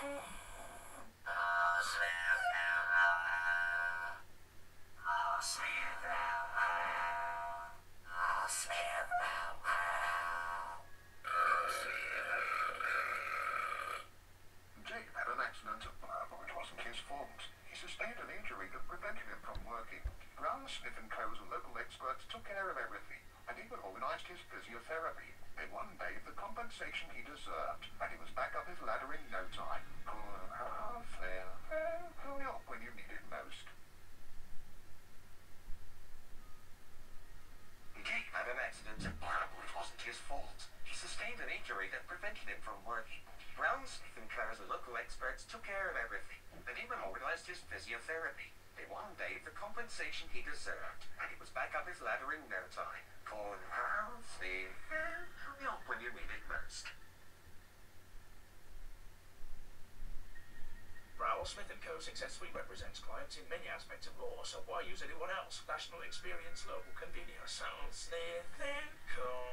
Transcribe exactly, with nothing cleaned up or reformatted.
Jake had an accident at work, but it wasn't his fault. He sustained an injury that prevented him from working. Brown, Smith and Co.'s local experts took care of everything, and even organised his physiotherapy. They won Dave the compensation he deserved, and he was back up his ladder in no time. Hurry up when you need it most. Jake had an accident at work, but it wasn't his fault. He sustained an injury that prevented him from working. Brown, Smith and Co.'s local experts took care of everything, and even organised his physiotherapy. They won Dave the compensation he deserved, and he was back up his ladder in no time. Hurry up when you need it most. Brown, Smith and Co. successfully represents clients in many aspects of law, so why use anyone else? National experience, local convenience. Smith and Co.